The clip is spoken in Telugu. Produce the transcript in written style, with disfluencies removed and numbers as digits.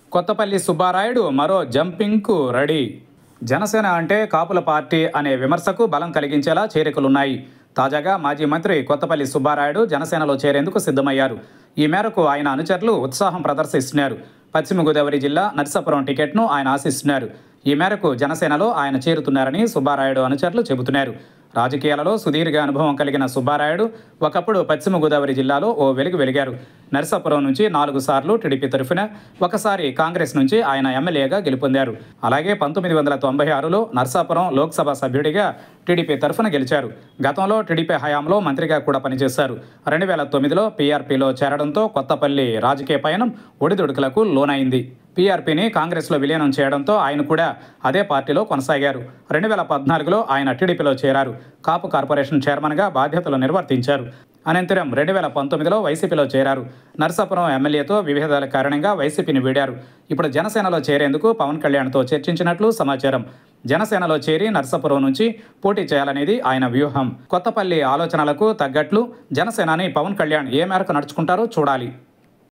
కొత్తపల్లి సుబ్బారాయుడు మరో జంపింగ్కు రెడీ. జనసేన అంటే కాపుల పార్టీ అనే విమర్శకు బలం కలిగించేలా చేరికలున్నాయి. తాజాగా మాజీ మంత్రి కొత్తపల్లి సుబ్బారాయుడు జనసేనలో చేరేందుకు సిద్ధమయ్యారు. ఈ మేరకు ఆయన అనుచరులు ఉత్సాహం ప్రదర్శిస్తున్నారు. పశ్చిమ గోదావరి జిల్లా నర్సాపురం టికెట్ను ఆయన ఆశిస్తున్నారు. ఈ మేరకు జనసేనలో ఆయన చేరుతున్నారని సుబ్బారాయుడు అనుచరులు చెబుతున్నారు. రాజకీయాలలో సుదీర్ఘ అనుభవం కలిగిన సుబ్బారాయుడు ఒకప్పుడు పశ్చిమ గోదావరి జిల్లాలో ఓ వెలిగారు. నర్సాపురం నుంచి 4 సార్లు టీడీపీ తరఫున, ఒకసారి కాంగ్రెస్ నుంచి ఆయన ఎమ్మెల్యేగా గెలుపొందారు. అలాగే 1996లో నర్సాపురం లోక్సభ సభ్యుడిగా టీడీపీ తరఫున గెలిచారు. గతంలో టీడీపీ హయాంలో మంత్రిగా కూడా పనిచేశారు. 2009లో పీఆర్పీలో చేరడంతో కొత్తపల్లి రాజకీయ పయనం ఒడిదుడుకులకు లోనైంది. పీఆర్పీని కాంగ్రెస్లో విలీనం చేయడంతో ఆయన కూడా అదే పార్టీలో కొనసాగారు. 2014లో ఆయన టీడీపీలో చేరారు. కాపు కార్పొరేషన్ చైర్మన్గా బాధ్యతలు నిర్వర్తించారు. అనంతరం 2019లో వైసీపీలో చేరారు. నర్సాపురం ఎమ్మెల్యేతో విభేదాల కారణంగా వైసీపీని వీడారు. ఇప్పుడు జనసేనలో చేరేందుకు పవన్ కళ్యాణ్తో చర్చించినట్లు సమాచారం. జనసేనలో చేరి నర్సాపురం నుంచి పోటీ చేయాలనేది ఆయన వ్యూహం. కొత్తపల్లి ఆలోచనలకు తగ్గట్లు జనసేనాని పవన్ కళ్యాణ్ ఏ మేరకు నడుచుకుంటారో చూడాలి.